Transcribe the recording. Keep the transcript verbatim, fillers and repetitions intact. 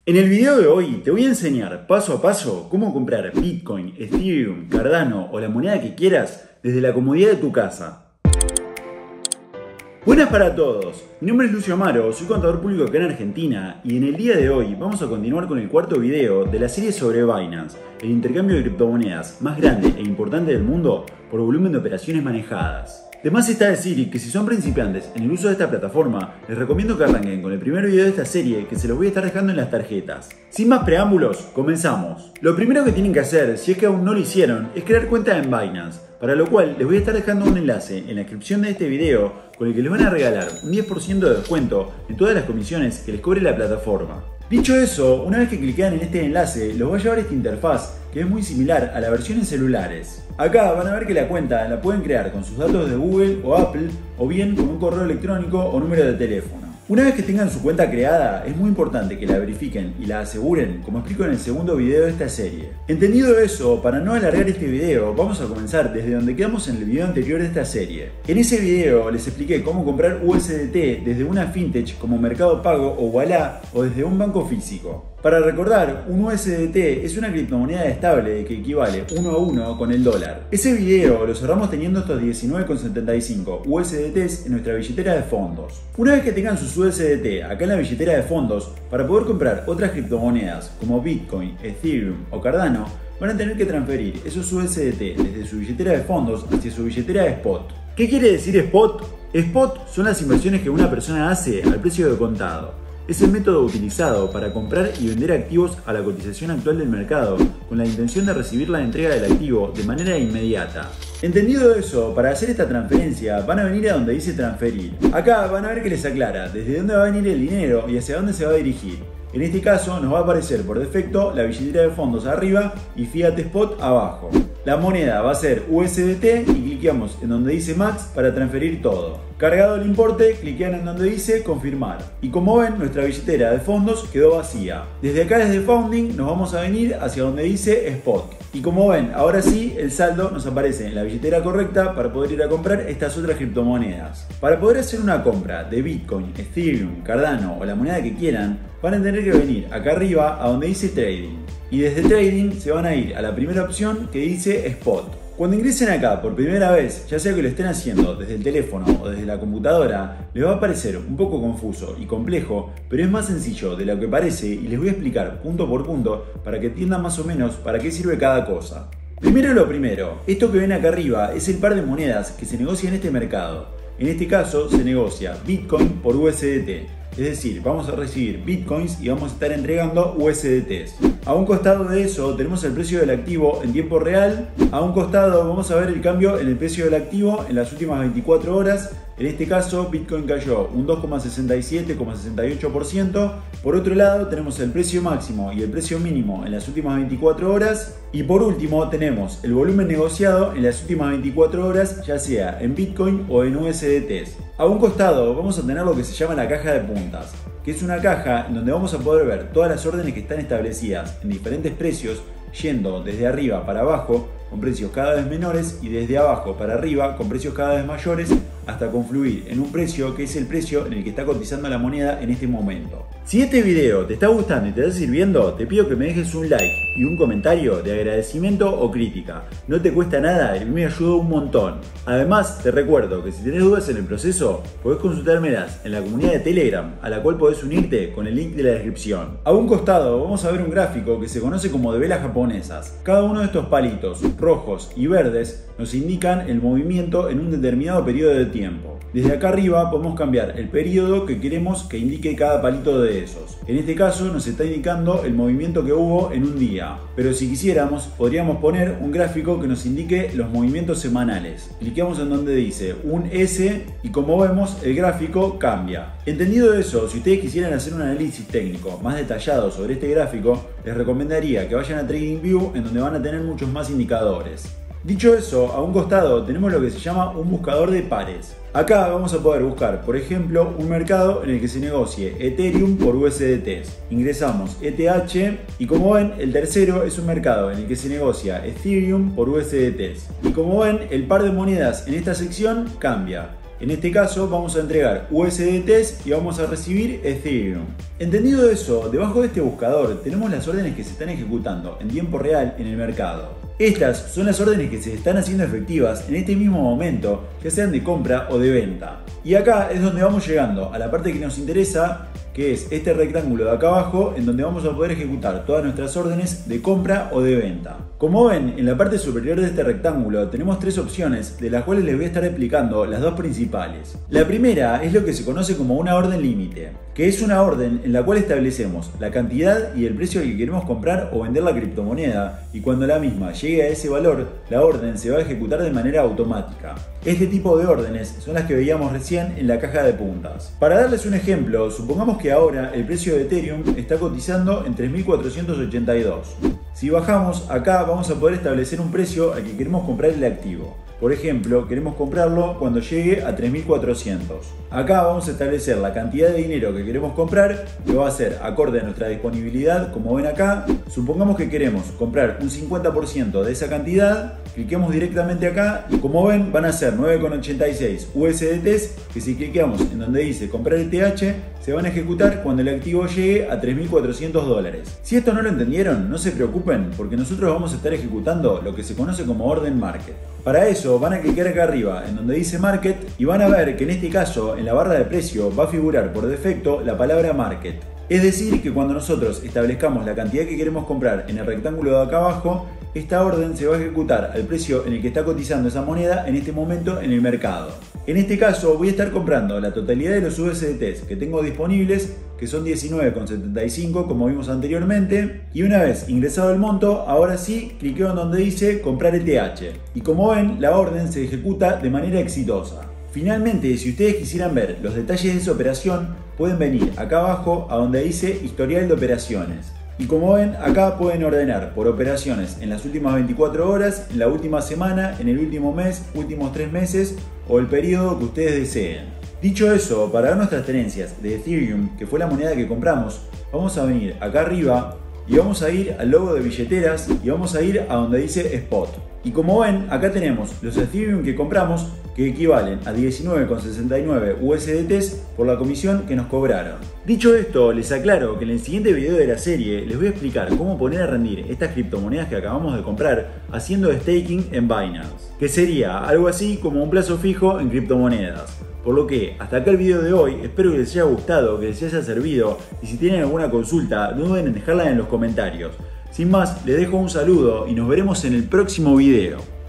En el video de hoy te voy a enseñar paso a paso cómo comprar Bitcoin, Ethereum, Cardano o la moneda que quieras desde la comodidad de tu casa. Buenas para todos, mi nombre es Lucio Amaro, soy contador público acá en Argentina y en el día de hoy vamos a continuar con el cuarto video de la serie sobre Binance, el intercambio de criptomonedas más grande e importante del mundo por volumen de operaciones manejadas. De más está decir que si son principiantes en el uso de esta plataforma, les recomiendo que arranquen con el primer video de esta serie que se los voy a estar dejando en las tarjetas. Sin más preámbulos, comenzamos. Lo primero que tienen que hacer, si es que aún no lo hicieron, es crear cuenta en Binance, para lo cual les voy a estar dejando un enlace en la descripción de este video con el que les van a regalar un diez por ciento de descuento en todas las comisiones que les cobre la plataforma. Dicho eso, una vez que cliquean en este enlace, los va a llevar a esta interfaz que es muy similar a la versión en celulares. Acá van a ver que la cuenta la pueden crear con sus datos de Google o Apple o bien con un correo electrónico o número de teléfono. Una vez que tengan su cuenta creada, es muy importante que la verifiquen y la aseguren, como explico en el segundo video de esta serie. Entendido eso, para no alargar este video, vamos a comenzar desde donde quedamos en el video anterior de esta serie. En ese video les expliqué cómo comprar U S D T desde una fintech como Mercado Pago o Ualá o desde un banco físico. Para recordar, un U S D T es una criptomoneda estable que equivale uno a uno con el dólar. Ese video lo cerramos teniendo estos diecinueve con setenta y cinco U S D Ts en nuestra billetera de fondos. Una vez que tengan sus U S D T acá en la billetera de fondos, para poder comprar otras criptomonedas como Bitcoin, Ethereum o Cardano, van a tener que transferir esos U S D T desde su billetera de fondos hacia su billetera de spot. ¿Qué quiere decir spot? Spot son las inversiones que una persona hace al precio de contado. Es el método utilizado para comprar y vender activos a la cotización actual del mercado, con la intención de recibir la entrega del activo de manera inmediata. Entendido eso, para hacer esta transferencia van a venir a donde dice transferir. Acá van a ver que les aclara desde dónde va a venir el dinero y hacia dónde se va a dirigir. En este caso nos va a aparecer por defecto la billetera de fondos arriba y Fiat Spot abajo. La moneda va a ser U S D T y cliqueamos en donde dice Max para transferir todo. Cargado el importe, cliquean en donde dice confirmar. Y como ven, nuestra billetera de fondos quedó vacía. Desde acá, desde Founding, nos vamos a venir hacia donde dice Spot. Y como ven, ahora sí, el saldo nos aparece en la billetera correcta para poder ir a comprar estas otras criptomonedas. Para poder hacer una compra de Bitcoin, Ethereum, Cardano o la moneda que quieran, van a tener que venir acá arriba a donde dice Trading. Y desde Trading se van a ir a la primera opción que dice Spot. Cuando ingresen acá por primera vez, ya sea que lo estén haciendo desde el teléfono o desde la computadora, les va a parecer un poco confuso y complejo, pero es más sencillo de lo que parece y les voy a explicar punto por punto para que entiendan más o menos para qué sirve cada cosa. Primero lo primero, esto que ven acá arriba es el par de monedas que se negocia en este mercado. En este caso se negocia Bitcoin por U S D T. Es decir, vamos a recibir Bitcoins y vamos a estar entregando U S D Ts. A un costado de eso tenemos el precio del activo en tiempo real. A un costado vamos a ver el cambio en el precio del activo en las últimas veinticuatro horas. En este caso Bitcoin cayó un dos coma sesenta y siete coma sesenta y ocho por ciento. Por otro lado tenemos el precio máximo y el precio mínimo en las últimas veinticuatro horas. Y por último tenemos el volumen negociado en las últimas veinticuatro horas, ya sea en Bitcoin o en U S D Ts. A un costado vamos a tener lo que se llama la caja de puntas, que es una caja en donde vamos a poder ver todas las órdenes que están establecidas en diferentes precios, yendo desde arriba para abajo con precios cada vez menores y desde abajo para arriba con precios cada vez mayores, hasta confluir en un precio que es el precio en el que está cotizando la moneda en este momento. Si este video te está gustando y te está sirviendo, te pido que me dejes un like y un comentario de agradecimiento o crítica. No te cuesta nada y me ayuda un montón. Además, te recuerdo que si tenés dudas en el proceso, podés consultármelas en la comunidad de Telegram, a la cual podés unirte con el link de la descripción. A un costado vamos a ver un gráfico que se conoce como de velas japonesas. Cada uno de estos palitos rojos y verdes nos indican el movimiento en un determinado periodo de tiempo. Desde acá arriba podemos cambiar el periodo que queremos que indique cada palito de esos. En este caso nos está indicando el movimiento que hubo en un día, pero si quisiéramos podríamos poner un gráfico que nos indique los movimientos semanales. Clicamos en donde dice un S y como vemos el gráfico cambia. Entendido eso, si ustedes quisieran hacer un análisis técnico más detallado sobre este gráfico, les recomendaría que vayan a TradingView, en donde van a tener muchos más indicadores. Dicho eso, a un costado tenemos lo que se llama un buscador de pares. Acá vamos a poder buscar, por ejemplo, un mercado en el que se negocie Ethereum por U S D Ts. Ingresamos E T H y como ven, el tercero es un mercado en el que se negocia Ethereum por U S D Ts. Y como ven, el par de monedas en esta sección cambia. En este caso vamos a entregar U S D Ts y vamos a recibir Ethereum. Entendido eso, debajo de este buscador tenemos las órdenes que se están ejecutando en tiempo real en el mercado. Estas son las órdenes que se están haciendo efectivas en este mismo momento, ya sean de compra o de venta. Y acá es donde vamos llegando a la parte que nos interesa, que es este rectángulo de acá abajo, en donde vamos a poder ejecutar todas nuestras órdenes de compra o de venta. Como ven, en la parte superior de este rectángulo tenemos tres opciones, de las cuales les voy a estar explicando las dos principales. La primera es lo que se conoce como una orden límite, que es una orden en la cual establecemos la cantidad y el precio al que queremos comprar o vender la criptomoneda, y cuando la misma llegue a ese valor, la orden se va a ejecutar de manera automática. Este tipo de órdenes son las que veíamos recién en la caja de puntas. Para darles un ejemplo, supongamos que ahora el precio de Ethereum está cotizando en tres mil cuatrocientos ochenta y dos. Si bajamos, acá vamos a poder establecer un precio al que queremos comprar el activo. Por ejemplo, queremos comprarlo cuando llegue a tres mil cuatrocientos. Acá vamos a establecer la cantidad de dinero que queremos comprar, que va a ser acorde a nuestra disponibilidad, como ven acá. Supongamos que queremos comprar un cincuenta por ciento de esa cantidad, cliquemos directamente acá y como ven van a ser nueve con ochenta y seis U S D Ts, que si cliqueamos en donde dice comprar E T H, se van a ejecutar cuando el activo llegue a tres mil cuatrocientos dólares. Si esto no lo entendieron, no se preocupen, porque nosotros vamos a estar ejecutando lo que se conoce como orden market. Para eso van a clicar acá arriba en donde dice market y van a ver que en este caso en la barra de precio va a figurar por defecto la palabra market. Es decir, que cuando nosotros establezcamos la cantidad que queremos comprar en el rectángulo de acá abajo, esta orden se va a ejecutar al precio en el que está cotizando esa moneda en este momento en el mercado. En este caso voy a estar comprando la totalidad de los U S D Ts que tengo disponibles, que son diecinueve con setenta y cinco como vimos anteriormente, y una vez ingresado el monto, ahora sí cliqueo en donde dice comprar E T H, y como ven la orden se ejecuta de manera exitosa. Finalmente, si ustedes quisieran ver los detalles de esa operación, pueden venir acá abajo a donde dice historial de operaciones. Y como ven, acá pueden ordenar por operaciones en las últimas veinticuatro horas, en la última semana, en el último mes, últimos tres meses o el periodo que ustedes deseen. Dicho eso, para ver nuestras tenencias de Ethereum, que fue la moneda que compramos, vamos a venir acá arriba y vamos a ir al logo de billeteras y vamos a ir a donde dice Spot. Y como ven, acá tenemos los Ethereum que compramos, que equivalen a diecinueve con sesenta y nueve U S D Ts por la comisión que nos cobraron. Dicho esto, les aclaro que en el siguiente video de la serie les voy a explicar cómo poner a rendir estas criptomonedas que acabamos de comprar haciendo staking en Binance, que sería algo así como un plazo fijo en criptomonedas. Por lo que, hasta acá el video de hoy, espero que les haya gustado, que les haya servido, y si tienen alguna consulta, no duden en dejarla en los comentarios. Sin más, les dejo un saludo y nos veremos en el próximo video.